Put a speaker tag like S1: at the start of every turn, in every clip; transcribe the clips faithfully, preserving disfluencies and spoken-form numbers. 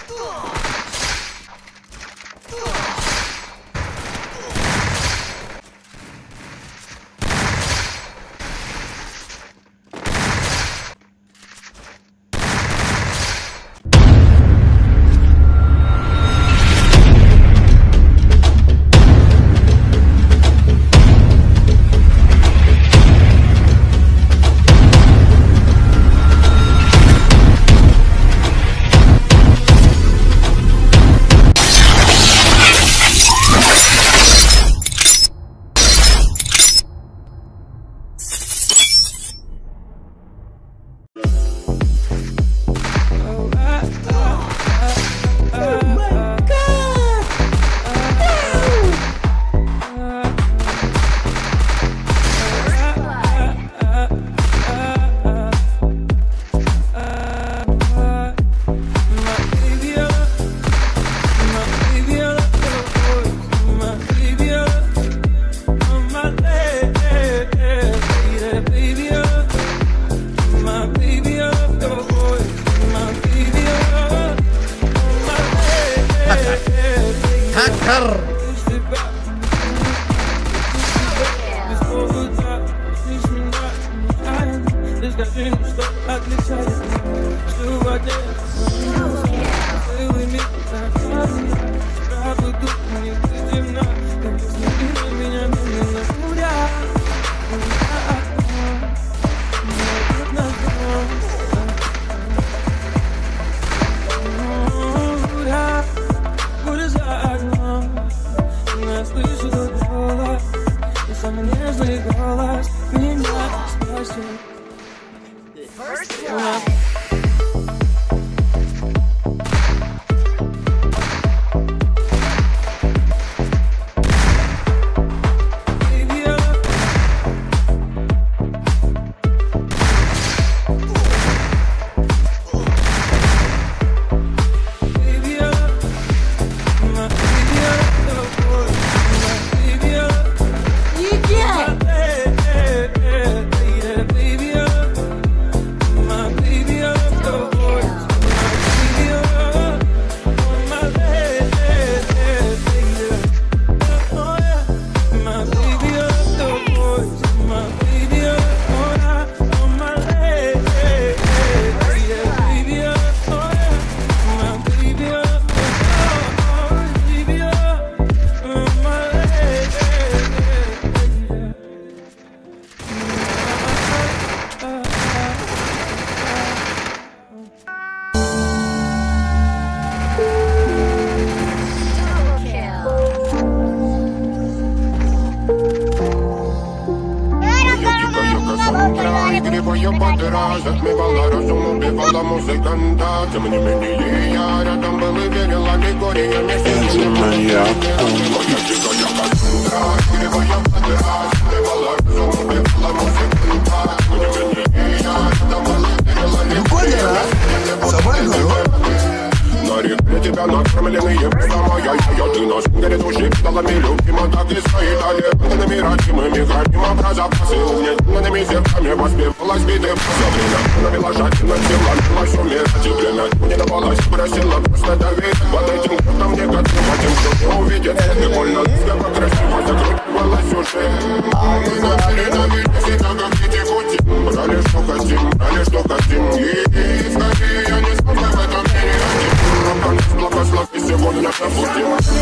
S1: Затмевала разум, убивала музыканта. Тем не менее я рядом был и верил, а не горе я не сидел. Моя дикая Кассандра, игривая подыра. Затмевала разум, убивала музыканта. Тем не менее я рядом был и верил, а не горе я не сидел. На реке тебя накормленные прямо я, я, ты нас горит души, педалами любима, так и стоит аллергами, родимыми, храним образа, посыльными зерками воспевалась биты. За время навела жадина, сила, началась умирать, и время не давалась, просила просто давить. Под этим кто-то мне готова, тем, кто не увидит, и больно, как красиво закрутилась уже. А мы намерены видеть всегда, как дети кути. Брали, что хотим, брали, что хотим, и скорее я не смогу в этом мире один. Благослови сегодня на пути.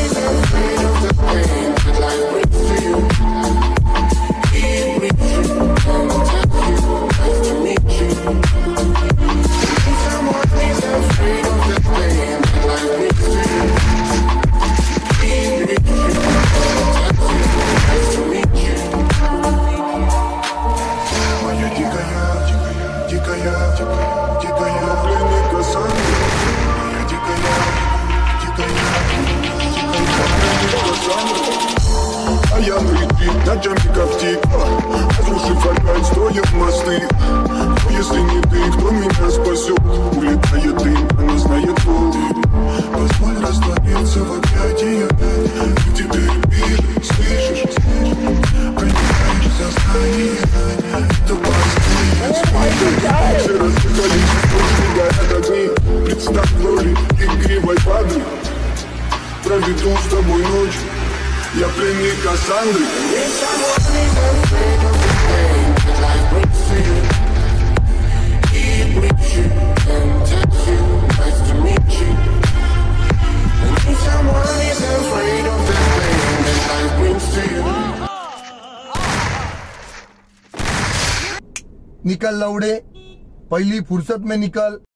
S1: Моя дикая, дикая, дикая, дикая, пленный Кассандра. А я прикрыт ночами как тик, разрушив опять строят мосты. Но если не ты, кто меня спасет? Улетает дым, она знает пол. Позволь раствориться в объятиях. Ты теперь мир, слышишь? Проникаешь в сознание. Это последний свой. Все разбегались, что мигают огни. Представь в роли игривой Pra Vitão с тобой ночь, я пленник Кассандры.
S2: निकल लौड़े, पहली फुर्सत में निकल।